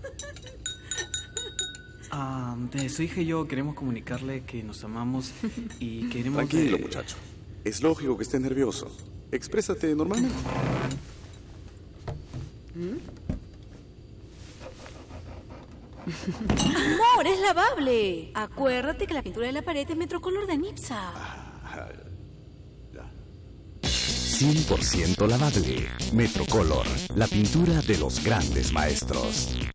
De su hija y yo queremos comunicarle que nos amamos y queremos... Tranquilo, muchacho. Es lógico que esté nervioso. Exprésate normalmente. Amor, es lavable. Acuérdate que la pintura de la pared es Metrocolor de Nipsa. 100% lavable. Metrocolor, la pintura de los grandes maestros.